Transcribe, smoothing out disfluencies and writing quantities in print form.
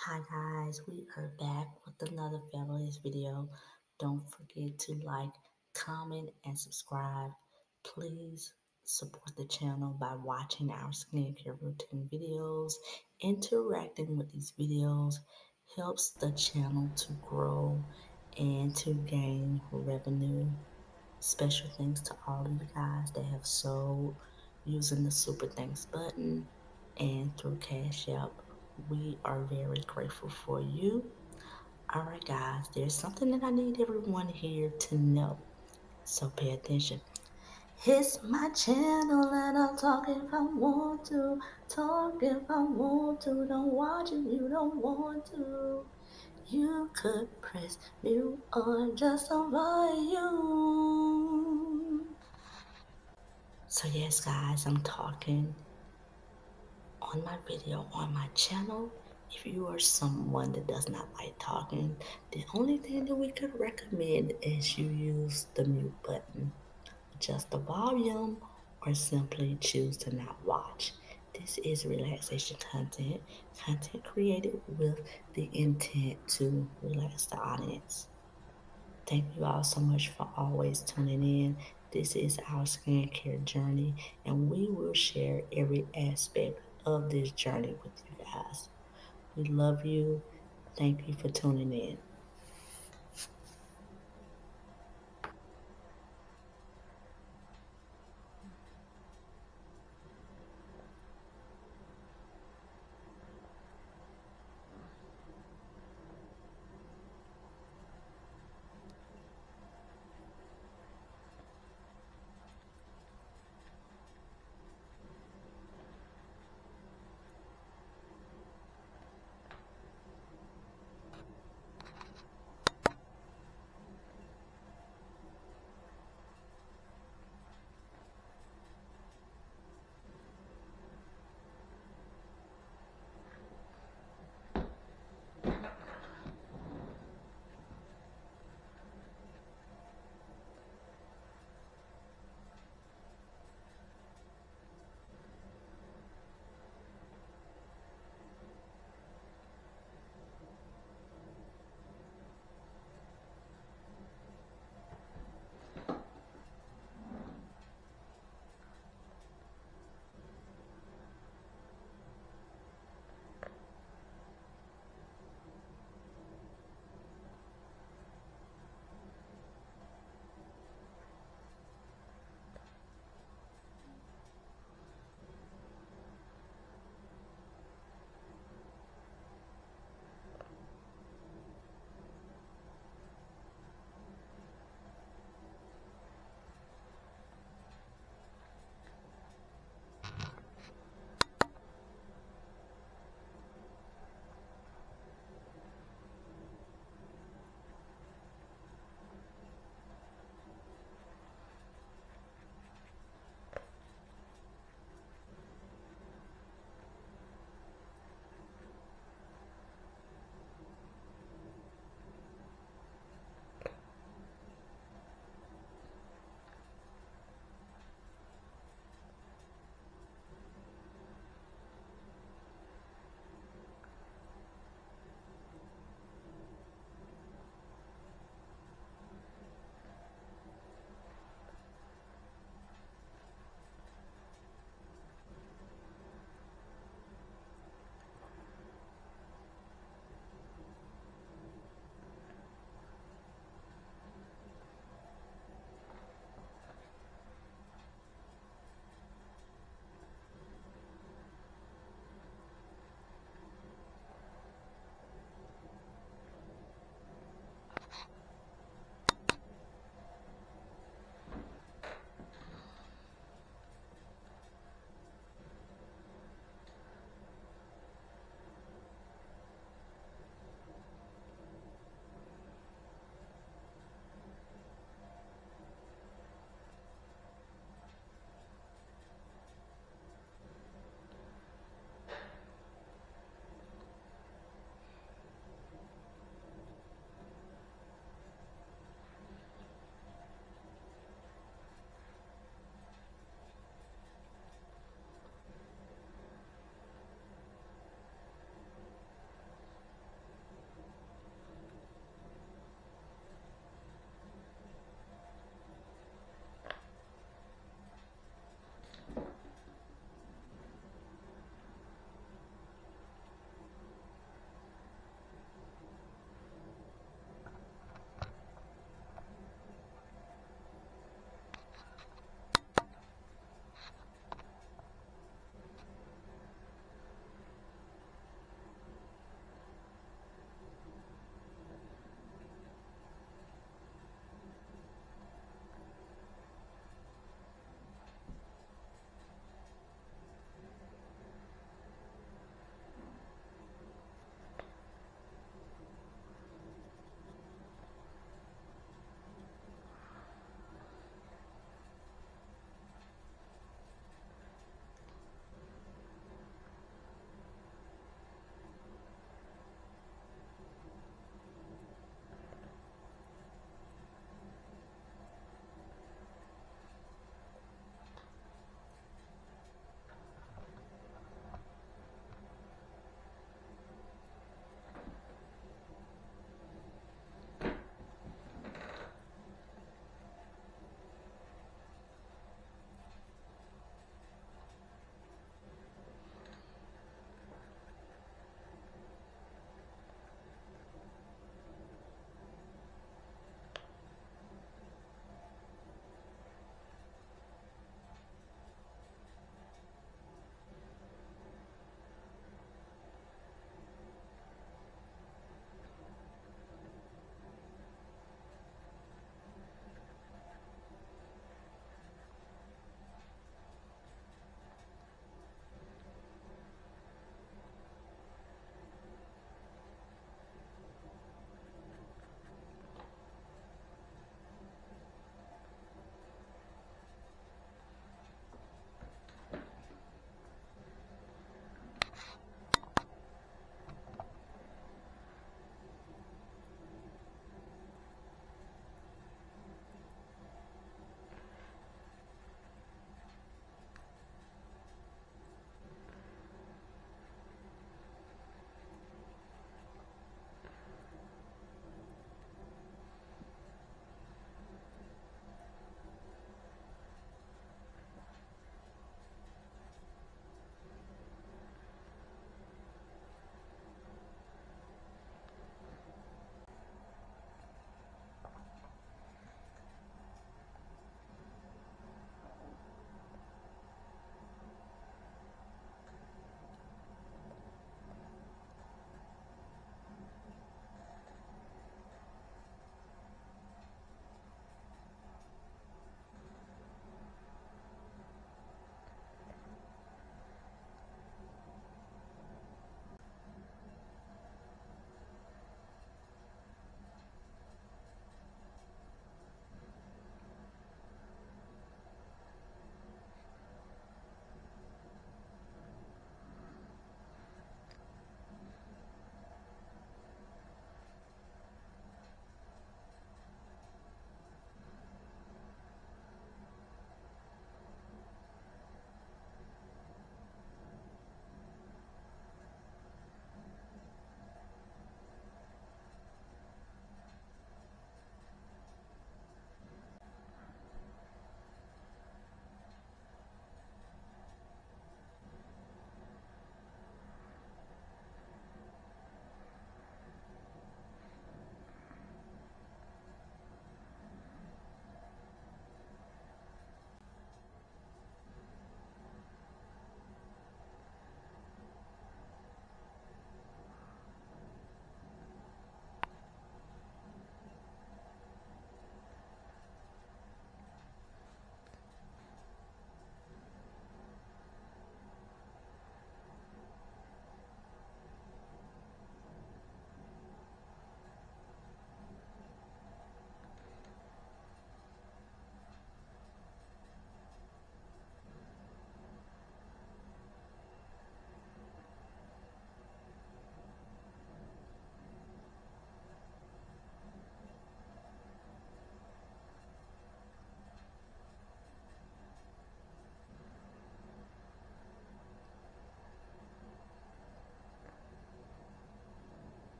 Hi guys, we are back with another fabulous video. Don't forget to like, comment, and subscribe. Please support the channel by watching our skincare routine videos. Interacting with these videos helps the channel to grow and to gain revenue. Special thanks to all of you guys that have sold using the super thanks button and through Cashapp. We are very grateful for you. All right, guys, there's something that I need everyone here to know. So pay attention. It's my channel and I'll talk if I want to. Talk if I want to. Don't watch if you don't want to. You could press mute or just a volume. So yes, guys, I'm talking on my video on my channel. If you are someone that does not like talking, the only thing that we could recommend is you use the mute button, adjust the volume, or simply choose to not watch. This is relaxation content created with the intent to relax the audience. Thank you all so much for always tuning in. This is our skincare journey, and we will share every aspect of this journey with you guys. We love you. Thank you for tuning in.